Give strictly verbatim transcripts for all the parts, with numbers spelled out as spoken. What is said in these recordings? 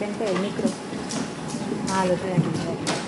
frente del micro. Ah, lo trae aquí.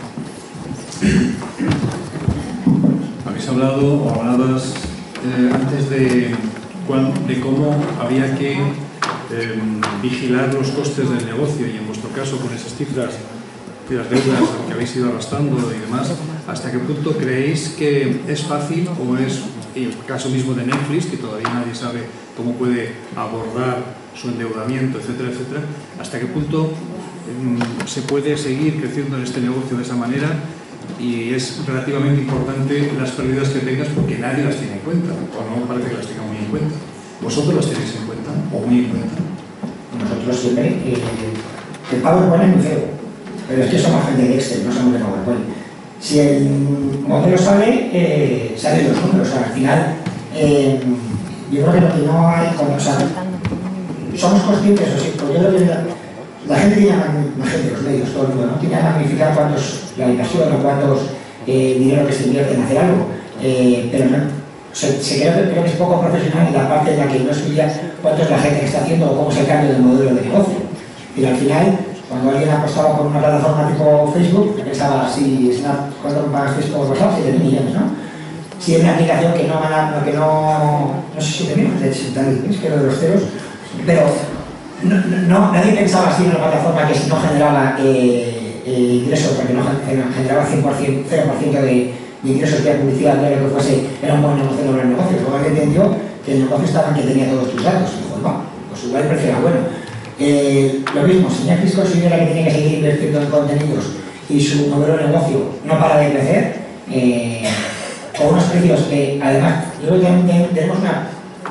Habéis hablado o hablabas eh, antes de, cuán, de cómo había que eh, vigilar los costes del negocio, y en vuestro caso con esas cifras de las deudas que habéis ido arrastrando y demás, ¿hasta qué punto creéis que es fácil, o es el caso mismo de Netflix, que todavía nadie sabe cómo puede abordar su endeudamiento, etcétera, etcétera, hasta qué punto mm, se puede seguir creciendo en este negocio de esa manera? Y es relativamente importante las pérdidas que tengas porque nadie las tiene en cuenta, o no parece que las tenga muy en cuenta. ¿Vosotros las tenéis en cuenta o muy en cuenta? Nosotros siempre, eh, el PowerPoint es muy feo, pero es que somos gente de Excel, no somos de PowerPoint. Si el modelo sale, eh, salen los números. O sea, al final, eh, yo creo que lo que no hay, como, o sea, somos conscientes, o sí, pero yo creo que la, la gente tiene, la gente, los medios, todo el mundo, ¿no? Tiene que magnificar cuántos, la inversión o cuántos eh, dinero que se invierte en hacer algo, eh, pero no, se, se creo, creo que es poco profesional en la parte en la que no estudia cuánto es la gente que está haciendo o cómo es el cambio del modelo de negocio. Y al final, cuando alguien apostaba por una plataforma tipo Facebook, que pensaba, si Snap, ¿cuánto pagas Facebook por WhatsApp? siete mil millones, ¿no? Si es una aplicación que no gana, no, que no, no sé, siete mil, es que lo de los ceros, pero no, no, nadie pensaba así en una plataforma que no generaba eh, eh, ingresos, porque no generaba cien por ciento, cero por ciento de, de ingresos de publicidad, de lo que fuese, era un buen negocio, no era un negocio. Luego alguien entendió que el negocio estaba en que tenía todos tus datos, y dijo, no, pues igual el precio era bueno. Eh, lo mismo, si Netflix considera que tiene que seguir invirtiendo en contenidos y su modelo de negocio no para de crecer, eh, con unos precios que además, yo creo que tenemos una...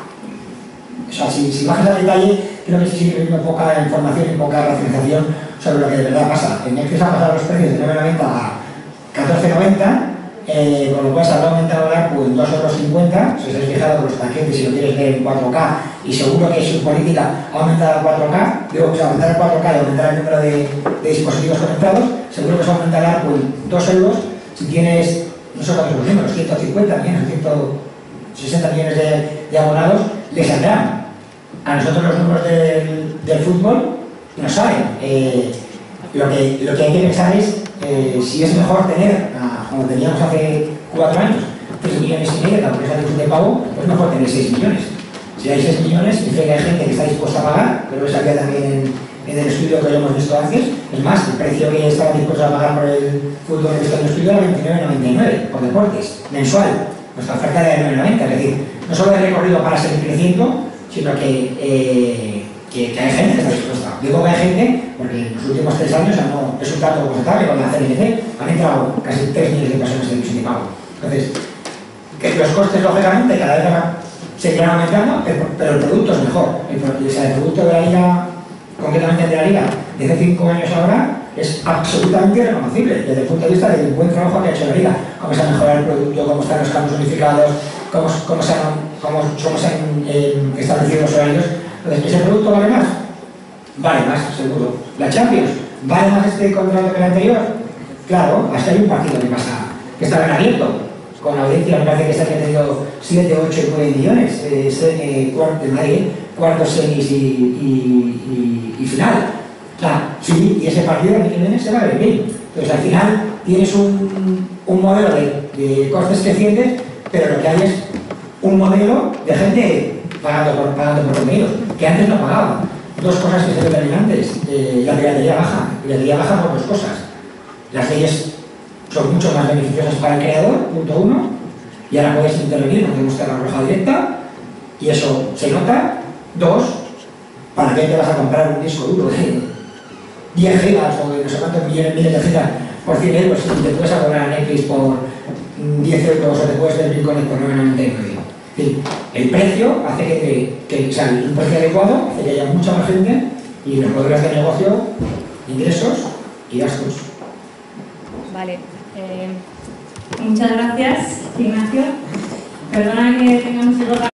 O sea, si, si bajas al detalle, creo que sí sigue habiendo poca información y poca racionalización sobre lo que de verdad pasa. En Netflix ha pasado los precios de nueve noventa a catorce noventa, eh, con lo cual se habrá aumentado ahora pues, dos euros cincuenta, si os habéis fijado con los paquetes, si lo quieres ver en cuatro K, y seguro que su política ha aumentado a cuatro K, digo, o sea, aumentar a cuatro K y aumentar el número de, de dispositivos conectados, seguro que se aumentará pues, dos euros si tienes, no sé cuántos son los números, ciento cincuenta millones, ciento sesenta millones de, de abonados, les saldrán. A nosotros los números del, del fútbol nos salen. Eh, lo, que, lo que hay que pensar es eh, si es mejor tener, ah, como teníamos hace cuatro años, tres millones y medio, la empresa de pago, pues es mejor tener seis millones. Si hay seis millones, significa que hay gente que está dispuesta a pagar, pero eso salía también en, en el estudio que hemos visto antes. Es más, el precio que estaban dispuestos a pagar por el fútbol en este estudio era veintinueve noventa y nueve por deportes, mensual. Nuestra oferta era de nueve noventa, es decir, no solo hay recorrido para seguir creciendo, sino que, eh, que, que hay gente que está dispuesta. Digo que hay gente porque en los últimos tres años no, es un dato constatable con la C N C, han entrado casi tres millones de personas en el de pago. Entonces, que los costes, lógicamente, cada vez seguirán aumentando, pero, pero el producto es mejor. El, o sea, el producto de la liga, concretamente de la liga, desde cinco años ahora, es absolutamente reconocible desde el punto de vista del buen trabajo que ha hecho la liga. Cómo se ha mejorado el producto, cómo están los campos unificados, cómo, cómo se han, cómo, cómo se han eh, establecido los horarios. Entonces, ¿ese producto vale más? Vale más, seguro. ¿La Champions? ¿Vale más este contrato que el anterior? Claro, hasta hay un partido que pasa, que está bien abierto, con audiencia, me parece que se han tenido siete, ocho y nueve millones, eh, eh, cuarto, nadie, cuartos, semis y, y, y, y final. Claro, sí, y ese partido que viene se va a ver bien. Entonces, al final, tienes un, un modelo de, de costes crecientes, pero lo que hay es un modelo de gente pagando por, pagando por contenidos, que antes no pagaban. Dos cosas que se determinantes. Eh, la piratería baja. La piratería baja por dos cosas. Las leyes son mucho más beneficiosas para el creador, punto uno, y ahora puedes intervenir, no tenemos que dar la roja directa, y eso se nota. Dos, ¿para qué te vas a comprar un disco duro de diez gigas o de no sé cuántos millones, miles de gigas por cien euros y te puedes abonar a Netflix por diez euros o te puedes ver Bitcoin por nueve noventa y nueve? Es decir, el precio hace que, que, que o sea, un precio adecuado hace que haya mucha más gente y los modelos de negocio, ingresos y gastos. Vale. Eh... Muchas gracias, Ignacio. Perdona que tengamos que